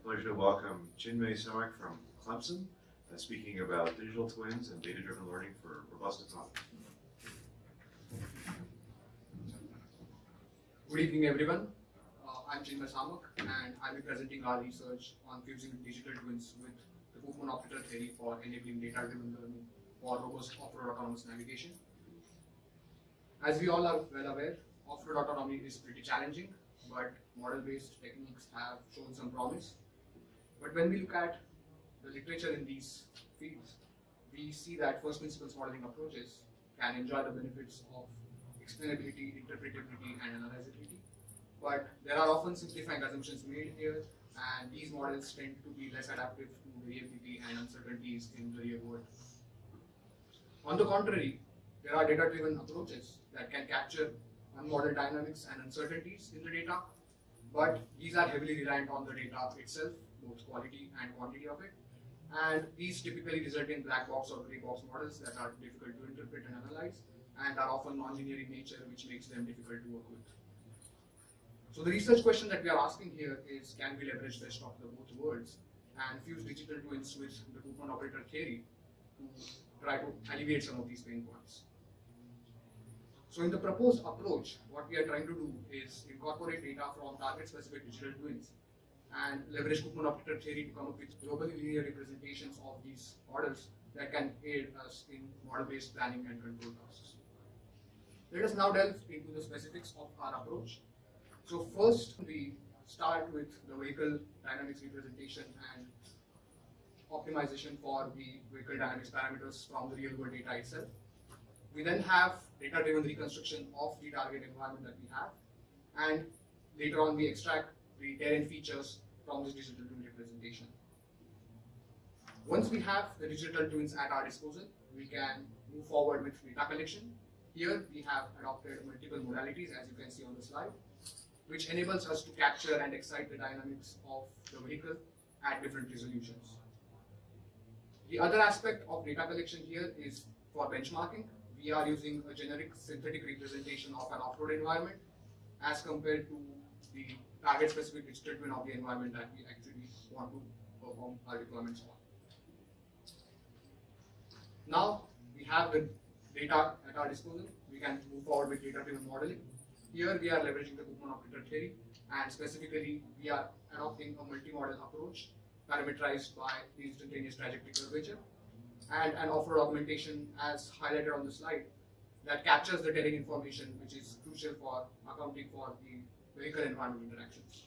pleasure to welcome Chinmay Samak from Clemson, speaking about digital twins and data-driven learning for robust autonomy. Good evening, everyone. I'm Chinmay Samak, and I'll be presenting our research on fusing digital twins with the Koopman operator theory for enabling data-driven learning for robust off-road autonomous navigation. As we all are well aware, off-road autonomy is pretty challenging, but model-based techniques have shown some promise. But when we look at the literature in these fields, we see that first principles modeling approaches can enjoy the benefits of explainability, interpretability, and analyzability. But there are often simplifying assumptions made here, and these models tend to be less adaptive to variability and uncertainties in the real world. On the contrary, there are data-driven approaches that can capture unmodeled dynamics and uncertainties in the data, but these are heavily reliant on the data itself, both quality and quantity of it, and these typically result in black box or gray box models that are difficult to interpret and analyze, and are often nonlinear in nature, which makes them difficult to work with. So the research question that we are asking here is, can we leverage best of the both worlds and fuse digital twins with the Koopman operator theory to try to alleviate some of these pain points? So in the proposed approach, what we are trying to do is incorporate data from target-specific digital twins and leverage Koopman operator theory to come up with globally linear representations of these models that can aid us in model-based planning and control tasks. Let us now delve into the specifics of our approach. So first, we start with the vehicle dynamics representation and optimization for the vehicle dynamics parameters from the real-world data itself. We then have data-driven reconstruction of the target environment that we have, and later on we extract the terrain features from this digital twin representation. Once we have the digital twins at our disposal, we can move forward with data collection. Here we have adopted multiple modalities, as you can see on the slide, which enables us to capture and excite the dynamics of the vehicle at different resolutions. The other aspect of data collection here is for benchmarking. We are using a generic synthetic representation of an off-road environment as compared to the target-specific digital twin of the environment that we actually want to perform our deployments on. Now we have the data at our disposal. We can move forward with data-driven modeling. Here we are leveraging the Koopman operator theory, and specifically we are adopting a multi-model approach parameterized by the instantaneous trajectory curvature and an off-road augmentation as highlighted on the slide that captures the terrain information, which is crucial for accounting for the vehicle environment interactions.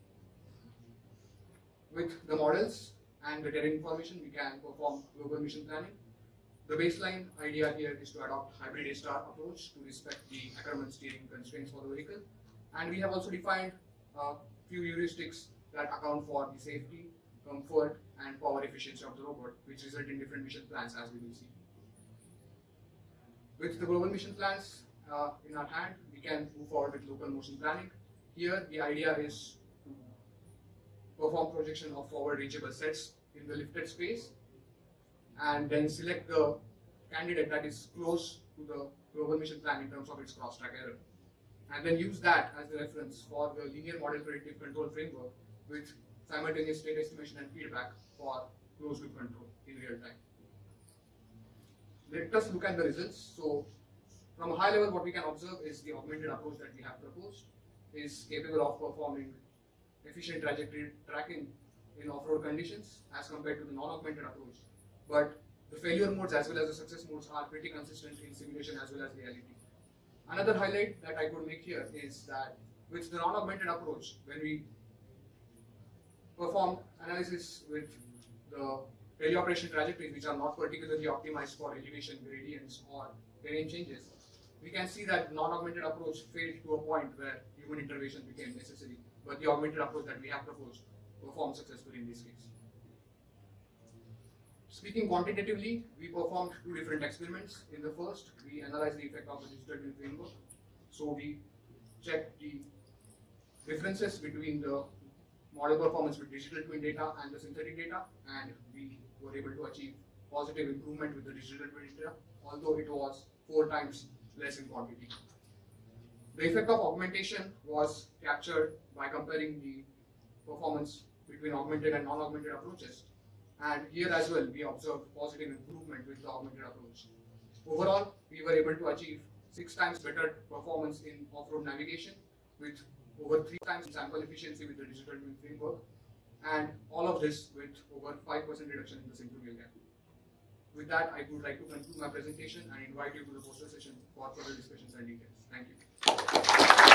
With the models and the terrain information, we can perform global mission planning. The baseline idea here is to adopt hybrid A-star approach to respect the Ackermann steering constraints for the vehicle. And we have also defined a few heuristics that account for the safety, comfort, and power efficiency of the robot, which result in different mission plans, as we will see. With the global mission plans in our hand, we can move forward with local motion planning. Here, the idea is to perform projection of forward reachable sets in the lifted space, and then select the candidate that is close to the global mission plan in terms of its cross-track error, and then use that as the reference for the linear model predictive control framework with simultaneous state estimation and feedback for closed loop control in real time. Let us look at the results. So from a high level, what we can observe is the augmented approach that we have proposed is capable of performing efficient trajectory tracking in off-road conditions as compared to the non-augmented approach. But the failure modes as well as the success modes are pretty consistent in simulation as well as reality. Another highlight that I could make here is that with the non-augmented approach, when we perform analysis with the teleoperation trajectories which are not particularly optimized for elevation gradients or terrain changes, we can see that non-augmented approach failed to a point where human intervention became necessary, but the augmented approach that we have proposed performed successfully in this case. Speaking quantitatively, we performed two different experiments. In the first, we analyzed the effect of the digital twin framework. So we checked the differences between the model performance with digital twin data and the synthetic data, and we were able to achieve positive improvement with the digital twin data, although it was 4 times less in quantity. The effect of augmentation was captured by comparing the performance between augmented and non-augmented approaches. And here as well, we observed positive improvement with the augmented approach. Overall, we were able to achieve 6 times better performance in off-road navigation, with over 3 times sample efficiency with the digital twin framework, and all of this with over 5% reduction in the sim-to-real gap. With that, I would like to conclude my presentation and invite you to the poster session for further discussions and details. Thank you.